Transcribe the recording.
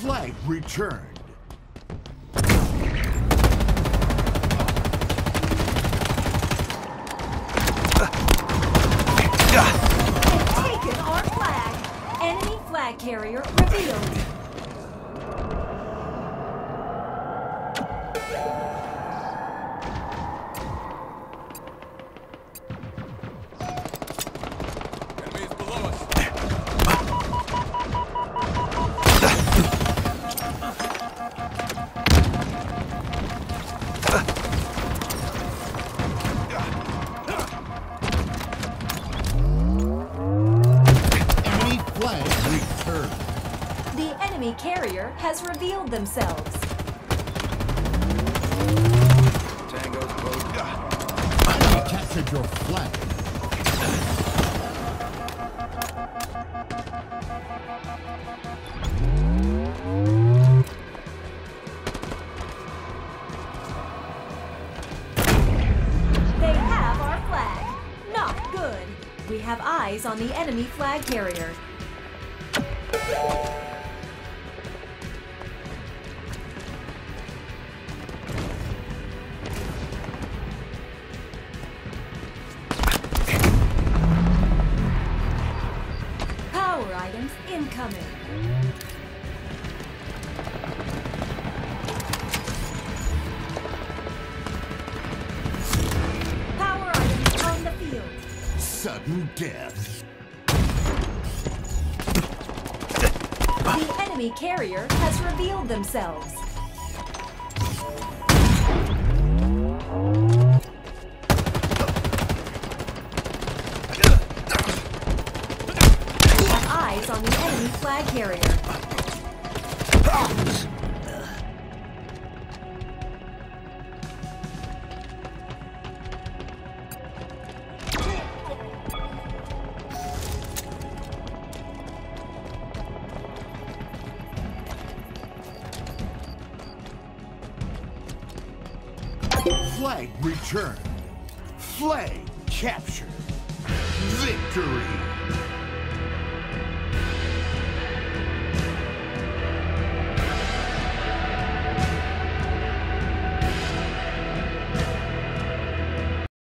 Flag returned. Taken our flag. Enemy flag carrier revealed. Enemies below us. Enemy flag returned. The enemy carrier has revealed themselves. Tango's close. Enemy captured your flag. They have our flag. Not good. We have eyes on the enemy flag carrier. Power items incoming. Power items on the field. Sudden death. The enemy carrier has revealed themselves. We have eyes on the enemy flag carrier. Flag returned. Flag captured. Victory.